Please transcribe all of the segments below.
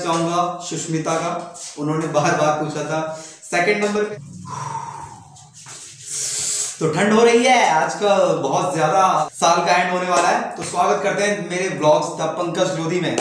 चाहूंगा सुष्मिता का, उन्होंने बार बार पूछा था। सेकंड नंबर पे तो ठंड हो रही है, आज का बहुत ज्यादा साल का एंड होने वाला है, तो स्वागत करते हैं मेरे ब्लॉग्स द पंकज लोधी में।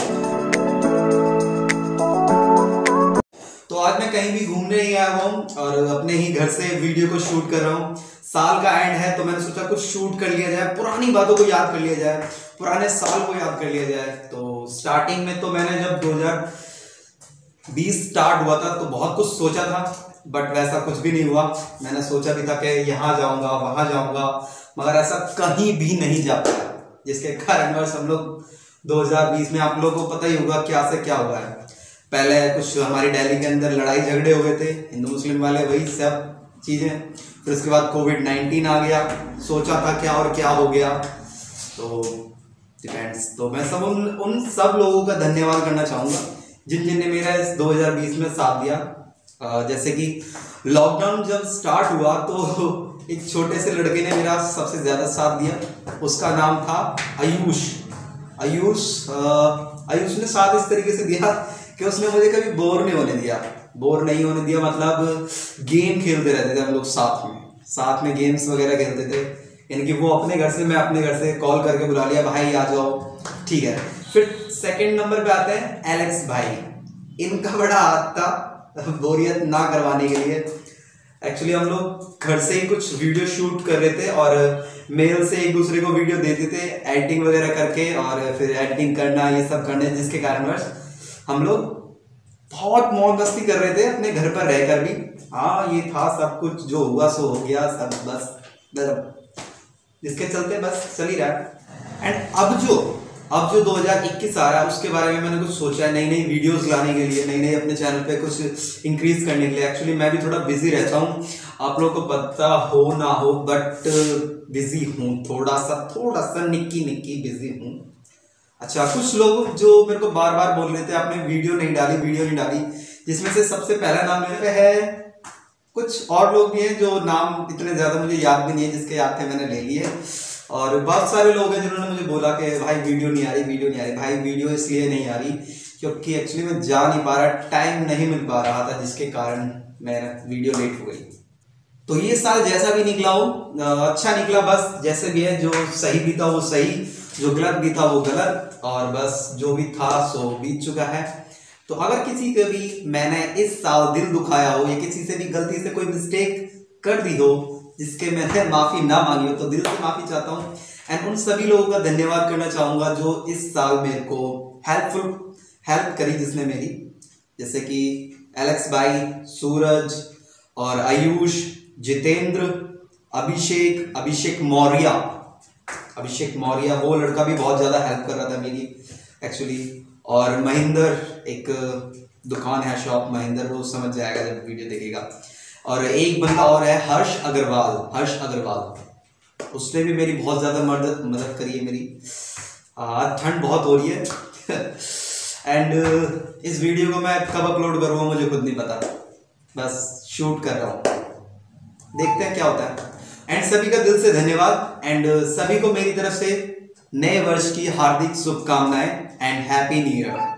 तो आज मैं कहीं भी घूमने नहीं आया हूँ और अपने ही घर से वीडियो को शूट कर रहा हूँ। साल का एंड है तो मैंने सोचा कुछ शूट कर लिया जाए, पुरानी बातों को याद कर लिया जाए, पुराने साल को याद कर लिया जाए। तो स्टार्टिंग में तो मैंने जब 2020 स्टार्ट हुआ था तो बहुत कुछ सोचा था, बट वैसा कुछ भी नहीं हुआ। मैंने सोचा भी था कि यहाँ जाऊँगा वहाँ जाऊँगा, मगर ऐसा कहीं भी नहीं जा पाया, जिसके कारणवश हम लोग 2020 में, आप लोगों को पता ही होगा क्या से क्या हुआ है। पहले कुछ हमारी दिल्ली के अंदर लड़ाई झगड़े हो गए थे हिंदू मुस्लिम वाले, वही सब चीज़ें। फिर उसके बाद कोविड-19 आ गया, सोचा था क्या और क्या हो गया, तो डिपेंड्स। तो मैं सब उन सब लोगों का धन्यवाद करना चाहूँगा जिनने मेरा इस 2020 में साथ दिया। जैसे कि लॉकडाउन जब स्टार्ट हुआ तो एक छोटे से लड़के ने मेरा सबसे ज़्यादा साथ दिया, उसका नाम था आयुष। आयुष ने साथ इस तरीके से दिया कि उसने मुझे कभी बोर नहीं होने दिया, मतलब गेम खेलते रहते थे हम लोग साथ में गेम्स वगैरह खेलते थे। यानी कि वो अपने घर से, मैं अपने घर से कॉल करके बुला लिया, भाई आ जाओ, ठीक है। फिर सेकंड नंबर पे आते हैं एलेक्स भाई, इनका बड़ा हाथ था बोरियत ना करवाने के लिए। एक्चुअली हम लोग घर से ही कुछ वीडियो शूट कर रहे थे और मेल से एक दूसरे को वीडियो देते थे एडिटिंग वगैरह करके, और फिर एडिटिंग करना ये सब करने, जिसके कारणवश हम लोग बहुत मौज मस्ती कर रहे थे अपने घर पर रहकर भी। हाँ, ये था सब कुछ, जो हुआ सो हो गया सब, बस जिसके चलते बस चल ही रहा है। एंड अब जो 2021 आ रहा है उसके बारे में मैंने कुछ सोचा है, नई वीडियोस लाने के लिए, नई अपने चैनल पे कुछ इंक्रीज करने के लिए। एक्चुअली मैं भी थोड़ा बिजी रहता हूँ, आप लोगों को पता हो ना हो, बट बिजी हूँ, थोड़ा सा निक्की बिजी हूँ। अच्छा, कुछ लोग जो मेरे को बार बार बोल रहे थे आपने वीडियो नहीं डाली, जिसमें से सबसे पहला नाम मेरे पे है। कुछ और लोग भी हैं जो नाम इतने ज्यादा मुझे याद भी नहीं है, जिसके याद थे मैंने ले लिए। और बहुत सारे लोग हैं जिन्होंने मुझे बोला कि भाई वीडियो नहीं आ रही। भाई वीडियो इसलिए नहीं आ रही क्योंकि एक्चुअली मैं जा नहीं पा रहा, टाइम नहीं मिल पा रहा था, जिसके कारण मेरा वीडियो लेट हो गई। तो ये साल जैसा भी निकला हो, अच्छा निकला, बस जैसे भी है। जो सही भी था वो सही, जो गलत भी था वो गलत, और बस जो भी था सो बीत चुका है। तो अगर किसी को भी मैंने इस साल दिल दुखाया हो, या किसी से भी गलती से कोई मिस्टेक कर दी हो जिसके मैंने माफ़ी ना मांगी हो, तो दिल से माफ़ी चाहता हूँ। एंड उन सभी लोगों का धन्यवाद करना चाहूँगा जो इस साल मेरे को हेल्प करी, जिसने मेरी, जैसे कि एलेक्स भाई, सूरज और आयुष, जितेंद्र, अभिषेक मौर्य, वो लड़का भी बहुत ज़्यादा हेल्प कर रहा था मेरी एक्चुअली। और महेंद्र, एक दुकान है, शॉप महेंद्र, वो समझ जाएगा जब वीडियो देखेगा। और एक बंदा और है हर्ष अग्रवाल, उसने भी मेरी बहुत ज़्यादा मदद करी है मेरी। ठंड बहुत हो रही है एंड इस वीडियो को मैं कब अपलोड करूँगा मुझे खुद नहीं पता, बस शूट कर रहा हूँ, देखते हैं क्या होता है। एंड सभी का दिल से धन्यवाद, एंड सभी को मेरी तरफ से नए वर्ष की हार्दिक शुभकामनाएं एंड हैप्पी न्यू ईयर।